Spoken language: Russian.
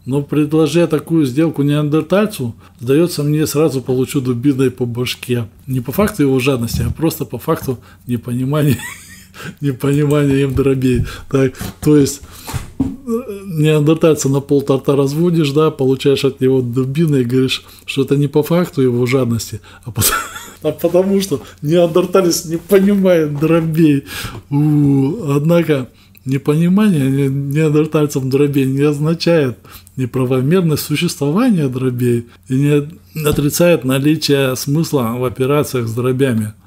Но предложи я такую сделку неандертальцу, сдается мне, сразу получу дубиной по башке. Не по факту его жадности, а просто по факту непонимания им дробей. Так, то есть неандертальца на полторта разводишь, да, получаешь от него дубины и говоришь, что это не по факту его жадности, а потому что неандерталец не понимает дробей. Однако непонимание неандертальцам дробей не означает неправомерность существования дробей и не отрицает наличие смысла в операциях с дробями.